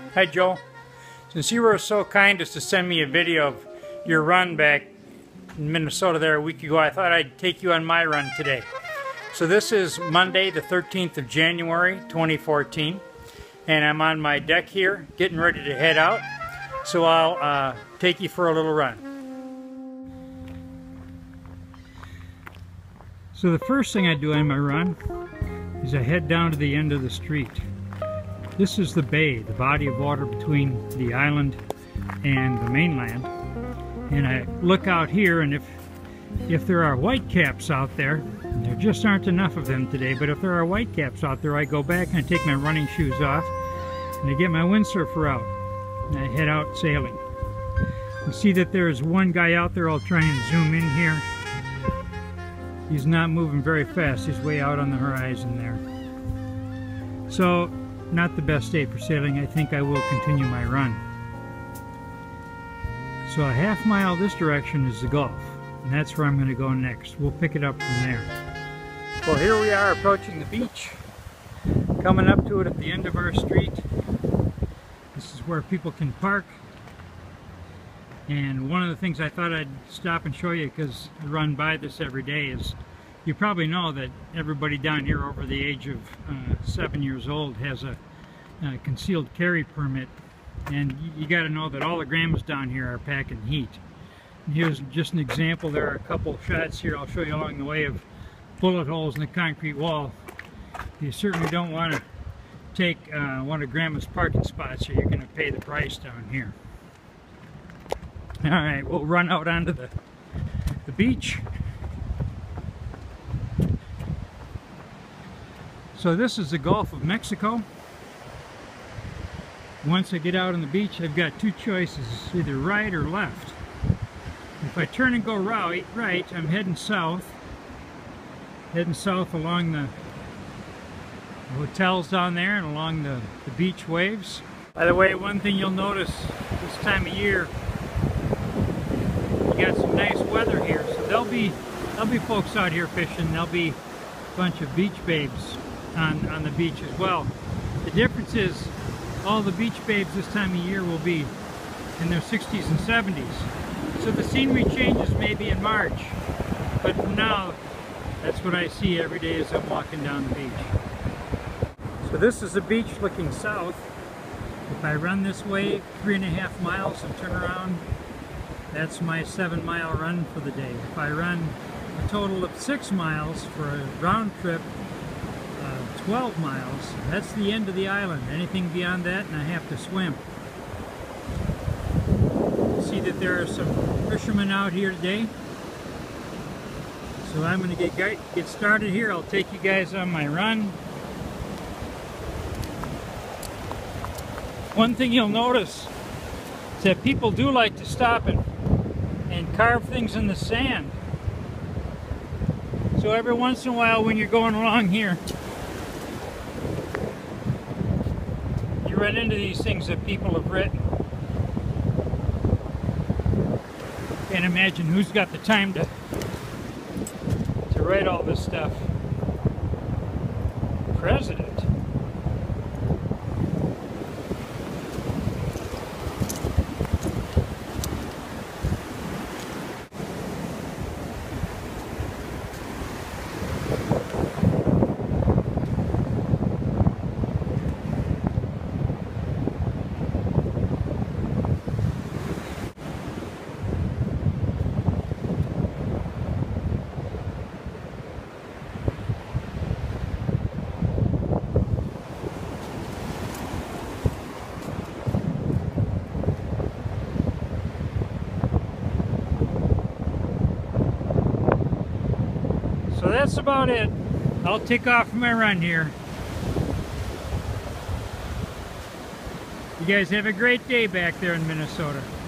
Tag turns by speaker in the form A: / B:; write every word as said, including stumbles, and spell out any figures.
A: Hi Joe. Since you were so kind as to send me a video of your run back in Minnesota there a week ago, I thought I'd take you on my run today. So this is Monday the thirteenth of January twenty fourteen, and I'm on my deck here getting ready to head out. So I'll uh, take you for a little run. So the first thing I do on my run is I head down to the end of the street. This is the bay, the body of water between the island and the mainland. And I look out here, and if if there are whitecaps out there, and there just aren't enough of them today, but if there are whitecaps out there, I go back and I take my running shoes off and I get my windsurfer out and I head out sailing. You see that there's one guy out there. I'll try and zoom in here. He's not moving very fast. He's way out on the horizon there. So, not the best day for sailing. I think I will continue my run. So a half mile this direction is the Gulf, and that's where I'm going to go next. We'll pick it up from there. Well, here we are approaching the beach, coming up to it at the end of our street. This is where people can park. And one of the things I thought I'd stop and show you, because I run by this every day, is you probably know that everybody down here over the age of uh, seven years old has a, a concealed carry permit. And you, you got to know that all the grandmas down here are packing heat. And here's just an example. There are a couple shots here I'll show you along the way of bullet holes in the concrete wall. You certainly don't want to take uh, one of grandma's parking spots, or you're going to pay the price down here. Alright, we'll run out onto the, the beach. So this is the Gulf of Mexico. Once I get out on the beach, I've got two choices, either right or left. If I turn and go right, right, I'm heading south. Heading south along the hotels down there and along the, the beach waves. By the way, one thing you'll notice this time of year, got some nice weather here, so there'll be there'll be folks out here fishing. There'll be a bunch of beach babes on on the beach as well. The difference is all the beach babes this time of year will be in their sixties and seventies, so the scenery changes maybe in March, but for now that's what I see every day as I'm walking down the beach. So this is the beach looking south. If I run this way three and a half miles and turn around, that's my seven mile run for the day. If I run a total of six miles for a round trip, uh, twelve miles, that's the end of the island. Anything beyond that, and I have to swim. See that there are some fishermen out here today. So I'm going to get, get started here. I'll take you guys on my run. One thing you'll notice is that people do like to stop and and carve things in the sand. So every once in a while when you're going along here, you run into these things that people have written. Can't imagine who's got the time to to write all this stuff. President. So that's about it. I'll take off my run here. You guys have a great day back there in Minnesota.